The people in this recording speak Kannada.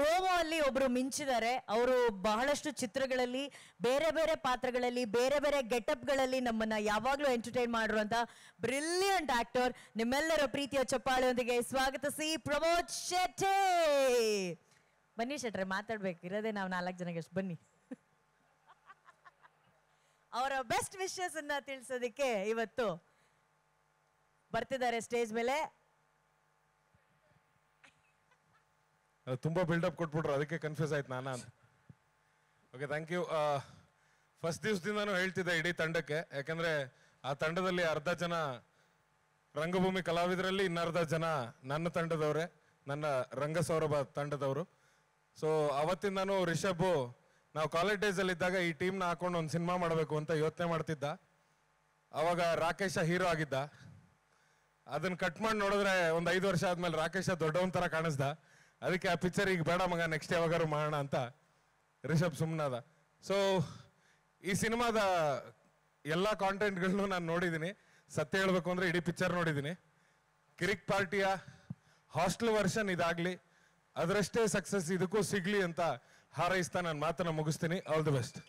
ಪ್ರೋಮೋ ಅಲ್ಲಿ ಒಬ್ರು ಮಿಂಚಿದ್ದಾರೆ. ಅವರು ಬಹಳಷ್ಟು ಚಿತ್ರಗಳಲ್ಲಿ ಬೇರೆ ಬೇರೆ ಪಾತ್ರಗಳಲ್ಲಿ ಬೇರೆ ಬೇರೆ ಗೆಟಪ್ಗಳಲ್ಲಿ ನಮ್ಮನ್ನ ಯಾವಾಗಲೂ ಎಂಟರ್ಟೈನ್ ಮಾಡಿರುವಂತ ಬ್ರಿಲಿಯಂಟ್ ಆಕ್ಟರ್. ನಿಮ್ಮೆಲ್ಲರ ಪ್ರೀತಿಯ ಚಪ್ಪಾಳೆಯೊಂದಿಗೆ ಸ್ವಾಗತಿಸಿ ಪ್ರಮೋದ್ ಶೆಟ್ಟಿ. ಬನ್ನಿ ಶೆಟ್ರೆ, ಮಾತಾಡ್ಬೇಕು ಇರೋದೇ ನಾವು 4 ಜನಕ್ಕೆ. ಬನ್ನಿ. ಅವರ ಬೆಸ್ಟ್ ವಿಶಸ್ ಅನ್ನ ತಿಳಿಸೋದಕ್ಕೆ ಇವತ್ತು ಬರ್ತಿದ್ದಾರೆ ಸ್ಟೇಜ್ ಮೇಲೆ. ತುಂಬಾ ಬಿಲ್ಡಪ್ ಕೊಟ್ಬಿಟ್ರು, ಅದಕ್ಕೆ ಕನ್ಫ್ಯೂಸ್ ಆಯ್ತು ನಾನು ಅಂತ. Okay, thank you. ಫಸ್ಟ್ ದಿವಸದಿಂದಾನು ಹೇಳ್ತಿದ್ದೆ ಇಡೀ ತಂಡಕ್ಕೆ, ಯಾಕಂದ್ರೆ ಆ ತಂಡದಲ್ಲಿ ಅರ್ಧ ಜನ ರಂಗಭೂಮಿ ಕಲಾವಿದರಲ್ಲಿ, ಇನ್ನರ್ಧ ಜನ ನನ್ನ ತಂಡದವರೇ, ನನ್ನ ರಂಗಸೌರಭ ತಂಡದವರು. ಸೊ ಅವತ್ತಿಂದಾನು ರಿಷಬ್ ನಾವು ಕಾಲೇಜ್ ಡೇಸಲ್ಲಿ ಇದ್ದಾಗ ಈ ಟೀಮ್ನ ಹಾಕೊಂಡು ಒಂದು ಸಿನಿಮಾ ಮಾಡಬೇಕು ಅಂತ ಯೋಚನೆ ಮಾಡ್ತಿದ್ದ. ಅವಾಗ ರಾಕೇಶ ಹೀರೋ ಆಗಿದ್ದ. ಅದನ್ನ ಕಟ್ ಮಾಡಿ ನೋಡಿದ್ರೆ ಒಂದು 5 ವರ್ಷ ಆದ್ಮೇಲೆ ರಾಕೇಶ ದೊಡ್ಡವನ್ ತರ ಕಾಣಿಸ್ದ. ಅದಕ್ಕೆ ಆ ಪಿಕ್ಚರ್ ಈಗ ಬೇಡ ಮಗ, ನೆಕ್ಸ್ಟ್ ಯಾವಾಗಾರು ಮಾಡೋಣ ಅಂತ ರಿಷಬ್ ಸುಮ್ಮನಾದ. ಸೊ ಈ ಸಿನಿಮಾದ ಎಲ್ಲ ಕಾಂಟೆಂಟ್ಗಳನ್ನು ನಾನು ನೋಡಿದ್ದೀನಿ. ಸತ್ಯ ಹೇಳ್ಬೇಕು ಅಂದ್ರೆ ಇಡೀ ಪಿಕ್ಚರ್ ನೋಡಿದ್ದೀನಿ. ಕಿರಿಕ್ ಪಾರ್ಟಿಯ ಹಾಸ್ಟೆಲ್ ವರ್ಷನ್ ಇದಾಗ್ಲಿ, ಅದರಷ್ಟೇ ಸಕ್ಸಸ್ ಇದಕ್ಕೂ ಸಿಗ್ಲಿ ಅಂತ ಹಾರೈಸ್ತಾ ನಾನು ಮಾತನ್ನ ಮುಗಿಸ್ತೀನಿ. All the best.